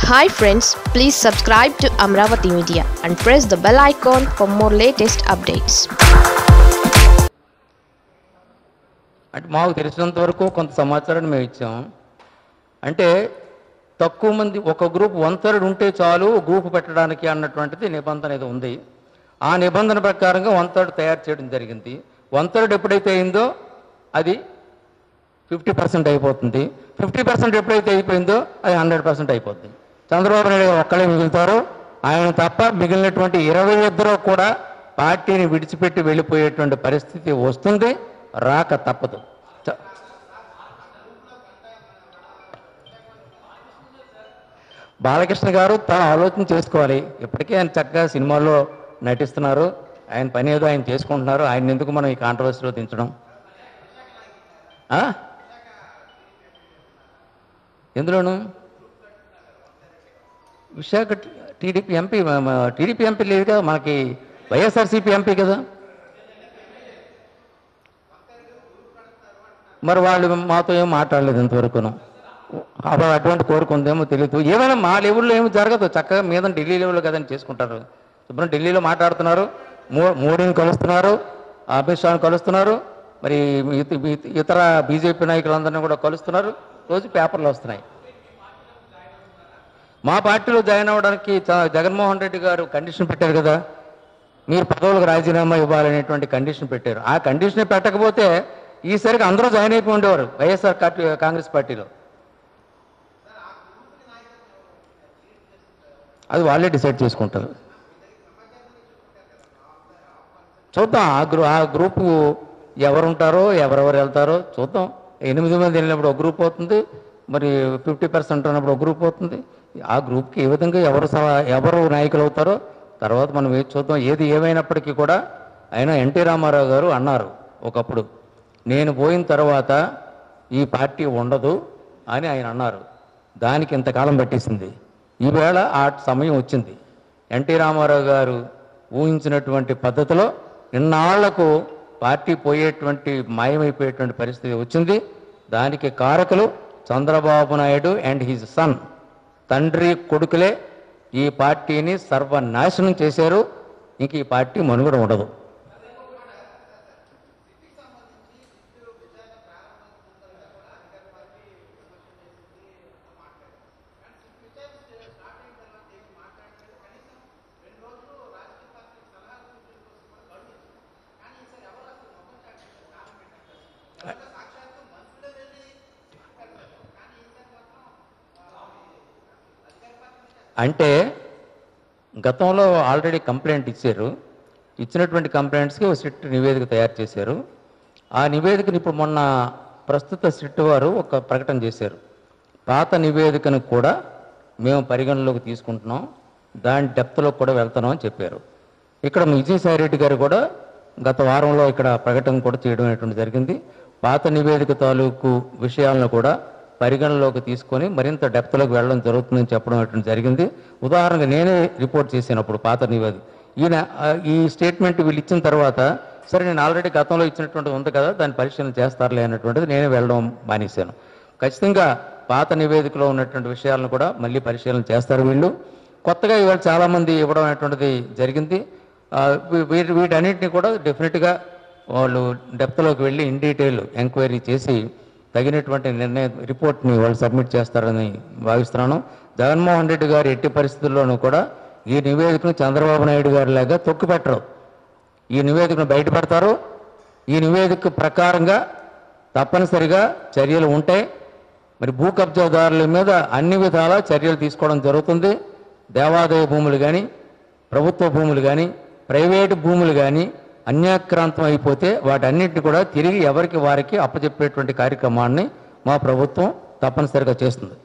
Hi friends, please subscribe to Amravati Media and press the bell icon for more latest updates. అంటే మాకు తెలిసినంత వరకు కొంత సమాచారాన్ని మేము ఇచ్చాం. అంటే తక్కువ మంది ఒక గ్రూప్ 1/3 ఉంటే చాలు గ్రూప్ పెట్టడానికి అన్నటువంటిది నిబంధన ఏదో ఉంది. ఆ నిబంధన ప్రకారంగా 1/3 తయారు చేయడం జరిగింది. 1/3 ఎప్పుడైతే అయిందో అది 50% అయిపోతుంది. 50% ఎప్పుడైతే అయిపోయిందో అది 100% అయిపోతుంది. చంద్రబాబు నాయుడు గారు ఒక్కడే మిగులుతారు. ఆయన తప్ప మిగిలినటువంటి 22 కూడా పార్టీని విడిచిపెట్టి వెళ్ళిపోయేటువంటి పరిస్థితి వస్తుంది, రాక తప్పదు. బాలకృష్ణ గారు తన ఆలోచన చేసుకోవాలి. ఇప్పటికే ఆయన చక్కగా సినిమాల్లో నటిస్తున్నారు, ఆయన పని ఏదో ఆయన చేసుకుంటున్నారు. ఆయన ఎందుకు మనం ఈ కాంట్రవర్సీలో దించడం? ఎందులోను విశాఖ టీడీపీ ఎంపీ లేదు కదా, మనకి వైఎస్ఆర్సీపీ ఎంపీ కదా. మరి వాళ్ళు మాతో ఏం మాట్లాడలేదు ఇంతవరకును. అప్పుడు అటువంటి కోరుకుందేమో తెలియదు. ఏమైనా మా లెవెల్లో ఏమి జరగదు, చక్కగా మీద ఢిల్లీ లెవెల్లో కదని చేసుకుంటారు. శుభ్రం ఢిల్లీలో మాట్లాడుతున్నారు, మోడీని కలుస్తున్నారు, అమిత్ షాని కలుస్తున్నారు, మరి ఇతర బీజేపీ నాయకులందరినీ కూడా కలుస్తున్నారు. రోజు పేపర్లు వస్తున్నాయి. మా పార్టీలో జాయిన్ అవ్వడానికి జగన్మోహన్ రెడ్డి గారు కండిషన్ పెట్టారు కదా, మీరు పదవులకు రాజీనామా ఇవ్వాలనేటువంటి కండిషన్ పెట్టారు. ఆ కండిషన్ పెట్టకపోతే ఈసారికి అందరూ జాయిన్ అయిపోయి ఉండేవారు వైఎస్ఆర్ కాంగ్రెస్ పార్టీలో. అది వాళ్ళే డిసైడ్ చేసుకుంటారు. చూద్దాం ఆ గ్రూపు ఎవరు ఉంటారో ఎవరెవరు వెళ్తారో చూద్దాం. 8 మంది వెళ్ళినప్పుడు ఒక గ్రూప్ అవుతుంది, మరి 50% ఉన్నప్పుడు ఒక గ్రూప్ అవుతుంది. ఆ గ్రూప్కి ఏ విధంగా ఎవరు నాయకులు అవుతారో తర్వాత మనం చూద్దాం. ఏది ఏమైనప్పటికీ కూడా ఆయన ఎన్టీ రామారావు గారు అన్నారు ఒకప్పుడు, నేను పోయిన తర్వాత ఈ పార్టీ ఉండదు అని ఆయన అన్నారు. దానికి ఇంతకాలం పట్టేసింది. ఈవేళ ఆ సమయం వచ్చింది. ఎన్టీ రామారావు గారు ఊహించినటువంటి పద్ధతిలో ఇన్నాళ్లకు పార్టీ పోయేటువంటి మాయమైపోయేటువంటి పరిస్థితి వచ్చింది. దానికి కారకులు Chandrababu Naidu and his son, తండ్రి కొడుకులే ఈ పార్టీని సర్వనాశనం చేశారు. ఇంక ఈ పార్టీ మనుగడ ఉండదు. అంటే గతంలో ఆల్రెడీ కంప్లైంట్ ఇచ్చారు. ఇచ్చినటువంటి కంప్లైంట్స్కి ఒక సిట్ నివేదిక తయారు చేశారు. ఆ నివేదికను ఇప్పుడు మొన్న ప్రస్తుత సిట్ వారు ఒక ప్రకటన చేశారు. పాత నివేదికను కూడా మేము పరిగణలోకి తీసుకుంటున్నాం, దాని డెప్త్లో కూడా వెళ్తున్నాం అని చెప్పారు. ఇక్కడ విజయసాయి రెడ్డి గారు కూడా గత వారంలో ఇక్కడ ప్రకటన కూడా చేయడం అనేటువంటి జరిగింది. పాత నివేదిక తాలూకు విషయాలను కూడా పరిగణలోకి తీసుకొని మరింత డెప్త్లోకి వెళ్ళడం జరుగుతుందని చెప్పడం అటువంటి జరిగింది. ఉదాహరణగా నేనే రిపోర్ట్ చేసినప్పుడు పాత నివేదిక ఈ స్టేట్మెంట్ వీళ్ళు ఇచ్చిన తర్వాత, సరే నేను ఆల్రెడీ గతంలో ఇచ్చినటువంటి ఉంది కదా, దాన్ని పరిశీలన చేస్తారులే అన్నటువంటిది నేనే వెళ్ళడం మానేశాను. ఖచ్చితంగా పాత నివేదికలో ఉన్నటువంటి విషయాలను కూడా మళ్ళీ పరిశీలన చేస్తారు వీళ్ళు. కొత్తగా ఇవాళ చాలామంది ఇవ్వడం అనేటువంటిది జరిగింది. వీటన్నిటిని కూడా డెఫినెట్గా వాళ్ళు డెప్త్లోకి వెళ్ళి ఇన్ డీటెయిల్ ఎంక్వైరీ చేసి తగినటువంటి రిపోర్ట్ని వాళ్ళు సబ్మిట్ చేస్తారని భావిస్తున్నాను. జగన్మోహన్ రెడ్డి గారు ఎట్టి పరిస్థితుల్లోనూ కూడా ఈ నివేదికను చంద్రబాబు నాయుడు గారి లాగా తొక్కిపెట్టరు. ఈ నివేదికను బయటపెడతారు. ఈ నివేదిక ప్రకారంగా తప్పనిసరిగా చర్యలు ఉంటాయి. మరి భూ కబ్జాదారుల మీద అన్ని విధాల చర్యలు తీసుకోవడం జరుగుతుంది. దేవాదాయ భూములు కానీ, ప్రభుత్వ భూములు కానీ, ప్రైవేటు భూములు కానీ అన్యాక్రాంతం అయిపోతే వాటన్నిటిని కూడా తిరిగి ఎవరికి వారికి అప్పచెప్పేటువంటి కార్యక్రమాన్ని మా ప్రభుత్వం తప్పనిసరిగా చేస్తుంది.